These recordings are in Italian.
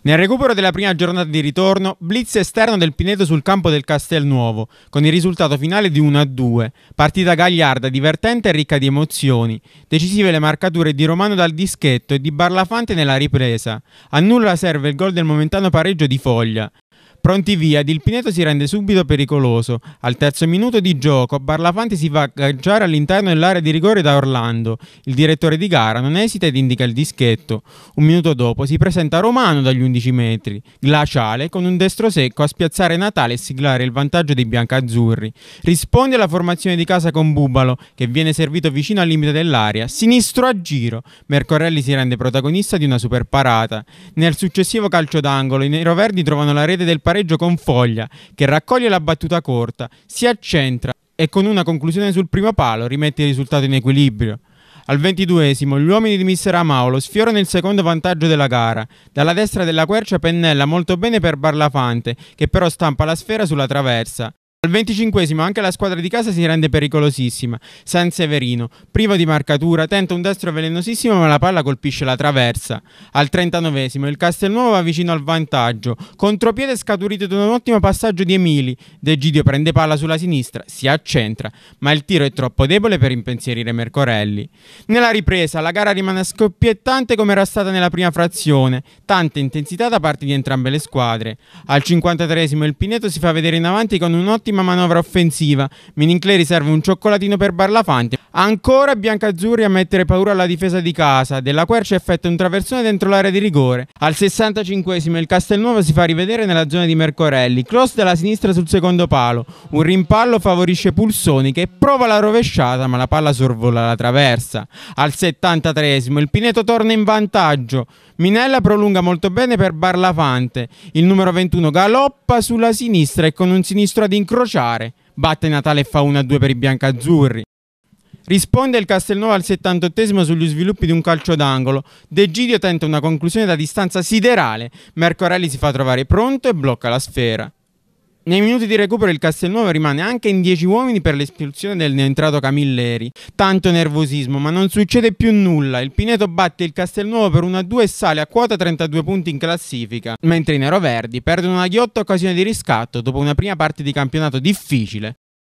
Nel recupero della prima giornata di ritorno, blitz esterno del Pineto sul campo del Castelnuovo, con il risultato finale di 1-2. Partita gagliarda, divertente e ricca di emozioni. Decisive le marcature di Romano dal dischetto e di Barlafante nella ripresa. A nulla serve il gol del momentaneo pareggio di Foglia. Pronti via, il Pineto si rende subito pericoloso. Al terzo minuto di gioco, Barlafante si fa agganciare all'interno dell'area di rigore da Orlando. Il direttore di gara non esita ed indica il dischetto. Un minuto dopo si presenta Romano dagli 11 metri, glaciale, con un destro secco a spiazzare Natale e siglare il vantaggio dei biancazzurri. Risponde alla formazione di casa con Bubalo, che viene servito vicino al limite dell'area. Sinistro a giro. Mercorelli si rende protagonista di una super parata. Nel successivo calcio d'angolo, i neroverdi trovano la rete del pareggio con Foglia, che raccoglie la battuta corta, si accentra e con una conclusione sul primo palo rimette il risultato in equilibrio. Al 22esimo gli uomini di mister Amaolo sfiorano il secondo vantaggio della gara. Dalla destra della quercia pennella molto bene per Barlafante, che però stampa la sfera sulla traversa. Al 25esimo anche la squadra di casa si rende pericolosissima. Sanseverino, privo di marcatura, tenta un destro velenosissimo ma la palla colpisce la traversa. Al 39esimo il Castelnuovo va vicino al vantaggio. Contropiede scaturito da un ottimo passaggio di Emili. De Gidio prende palla sulla sinistra, si accentra, ma il tiro è troppo debole per impensierire Mercorelli. Nella ripresa la gara rimane scoppiettante come era stata nella prima frazione. Tanta intensità da parte di entrambe le squadre. Al 53esimo il Pineto si fa vedere in avanti con un'ottima manovra offensiva. Minincleri serve un cioccolatino per Barlafante. Ancora biancazzurri a mettere paura alla difesa di casa. Della Quercia effettua un traversone dentro l'area di rigore. Al 65esimo il Castelnuovo si fa rivedere nella zona di Mercorelli. Cross dalla sinistra sul secondo palo. Un rimpallo favorisce Pulsoni che prova la rovesciata ma la palla sorvola la traversa. Al 73esimo il Pineto torna in vantaggio. Minella prolunga molto bene per Barlafante. Il numero 21 galoppa sulla sinistra e con un sinistro ad incrociare batte Natale e fa 1-2 per i biancazzurri. Risponde il Castelnuovo al 78esimo sugli sviluppi di un calcio d'angolo. De Gidio tenta una conclusione da distanza siderale. Mercorelli si fa trovare pronto e blocca la sfera. Nei minuti di recupero il Castelnuovo rimane anche in 10 uomini per l'espulsione del neoentrato Camilleri. Tanto nervosismo, ma non succede più nulla. Il Pineto batte il Castelnuovo per 1-2 e sale a quota 32 punti in classifica, mentre i neroverdi perdono una ghiotta occasione di riscatto dopo una prima parte di campionato difficile.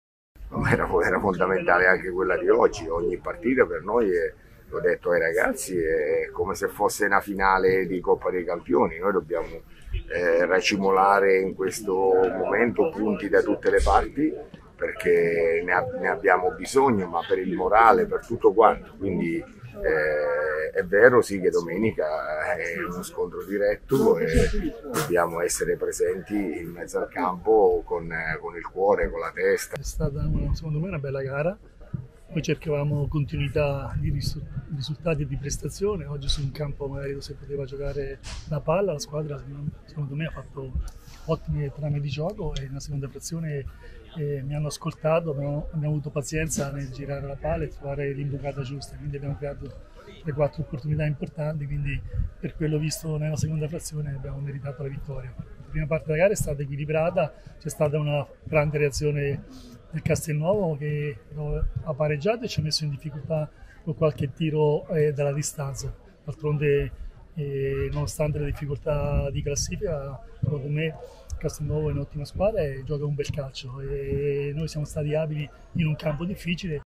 Era fondamentale anche quella di oggi. Ogni partita per noi l'ho detto ai ragazzi, è come se fosse una finale di Coppa dei Campioni. Noi dobbiamo racimolare in questo momento punti da tutte le parti perché ne abbiamo bisogno, ma per il morale, per tutto quanto. Quindi è vero sì che domenica è uno scontro diretto e dobbiamo essere presenti in mezzo al campo con il cuore, con la testa. È stata secondo me una bella gara. Noi cercavamo continuità di risultati e di prestazione. Oggi su un campo magari dove si poteva giocare la palla, la squadra secondo me ha fatto ottime trame di gioco e nella seconda frazione mi hanno ascoltato, abbiamo avuto pazienza nel girare la palla e trovare l'imbucata giusta, quindi abbiamo creato 3-4 opportunità importanti, quindi per quello visto nella seconda frazione abbiamo meritato la vittoria. La prima parte della gara è stata equilibrata, c'è stata una grande reazione del Castelnuovo che ha pareggiato e ci ha messo in difficoltà con qualche tiro dalla distanza. D'altronde, nonostante le difficoltà di classifica, secondo me Castelnuovo è un'ottima squadra e gioca un bel calcio e noi siamo stati abili in un campo difficile.